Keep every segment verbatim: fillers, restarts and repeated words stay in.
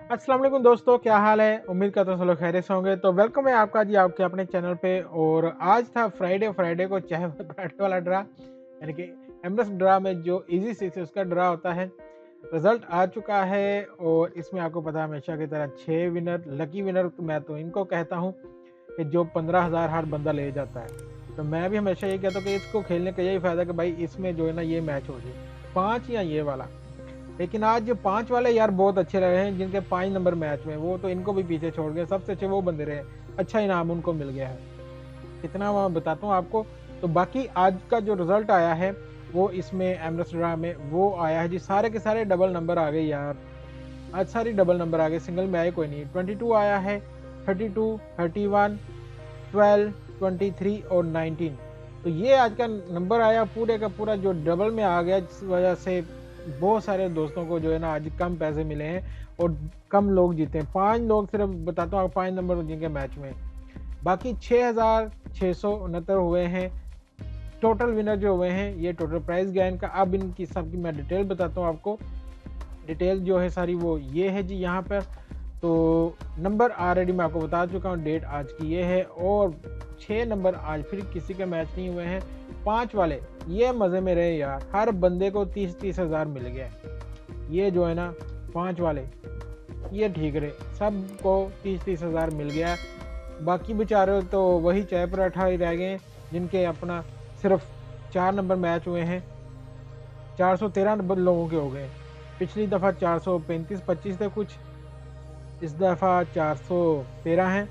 अस्सलाम वालेकुम दोस्तों, क्या हाल है। उम्मीद करता हूँ सब लोग खैरियत से होंगे। तो वेलकम है आपका जी आपके अपने चैनल पे। और आज था फ्राइडे फ्राइडे को चाय पराठे वाला ड्रा, यानी कि एमरस ड्रा में जो इजी सिक्स उसका ड्रा होता है। रिजल्ट आ चुका है और इसमें आपको पता है हमेशा की तरह छः विनर लकी विनर, तो मैं तो इनको कहता हूँ कि जो पंद्रह हज़ार हर बंदा ले जाता है। तो मैं भी हमेशा ये कहता हूँ कि इसको खेलने का यही फ़ायदा कि भाई इसमें जो है ना ये मैच हो जाए पाँच या ये वाला। लेकिन आज जो पांच वाले यार बहुत अच्छे रहे हैं, जिनके पांच नंबर मैच में, वो तो इनको भी पीछे छोड़ गए। सबसे अच्छे वो बंदे रहे, अच्छा इनाम उनको मिल गया है। कितना मैं बताता हूँ आपको। तो बाकी आज का जो रिजल्ट आया है वो इसमें एमरस ड्रा में वो आया है जी, सारे के सारे डबल नंबर आ गए यार। आज सारी डबल नंबर आ गए, सिंगल में आए कोई नहीं। ट्वेंटी टू आया है, thirty two, thirty one, twelve, twenty three और नाइनटीन। तो ये आज का नंबर आया पूरे का पूरा जो डबल में आ गया, जिस वजह से बहुत सारे दोस्तों को जो है ना आज कम पैसे मिले हैं और कम लोग जीते हैं। पांच लोग सिर्फ बताता हूँ, पांच नंबर जिनके मैच में, बाकी छः हज़ार छः सौ उनहत्तर हुए हैं टोटल विनर जो हुए हैं। ये टोटल प्राइस गया इनका। अब इनकी सबकी मैं डिटेल बताता हूँ आपको। डिटेल जो है सारी वो ये है जी यहाँ पर। तो नंबर ऑलरेडी मैं आपको बता चुका हूँ, डेट आज की ये है। और छः नंबर आज फिर किसी के मैच नहीं हुए हैं। पाँच वाले ये मज़े में रहे यार, हर बंदे को तीस तीस हज़ार मिल गया। ये जो है ना पाँच वाले ये ठीक रहे, सबको तीस तीस हज़ार मिल गया। बाकी बेचारे तो वही चाय पराठा ही रह गए, जिनके अपना सिर्फ चार नंबर मैच हुए हैं। चार सौ तेरह नंबर लोगों के हो गए। पिछली दफ़ा चार सौ पैंतीस पच्चीस थे कुछ, इस दफ़ा चार सौ तेरह हैं।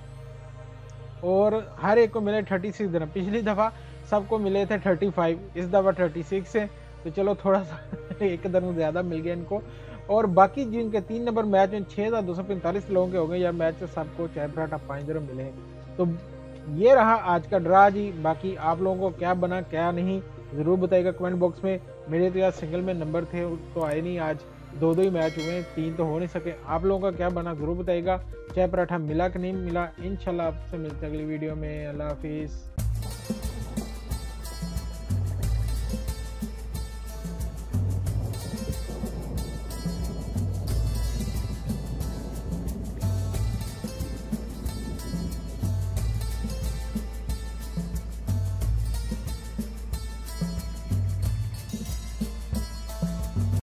और हर एक को मिले थर्टी सिक्स दिन। पिछली दफ़ा सबको मिले थे थर्टी फाइव, इस दफ़ा थर्टी सिक्स है। तो चलो थोड़ा सा एक दिन ज़्यादा मिल गया इनको। और बाकी जिनके तीन नंबर मैच में छः हज़ार दो सौ पैंतालीस लोगों के हो गए यार मैच से, सबको चाय पराठा पाँच दिन मिले हैं। तो ये रहा आज का ड्रा जी। बाकी आप लोगों को क्या बना क्या नहीं ज़रूर बताइएगा कमेंट बॉक्स में। मेरे तो यार सिंगल में नंबर थे तो आए नहीं, आज दो दो ही मैच हुए हैं, तीन तो हो नहीं सके। आप लोगों का क्या बना ज़रूर बताइएगा। चाय पराठा मिला कि नहीं मिला। इंशाल्लाह आपसे मिलते हैं अगली वीडियो में। अल्लाह हाफिज़।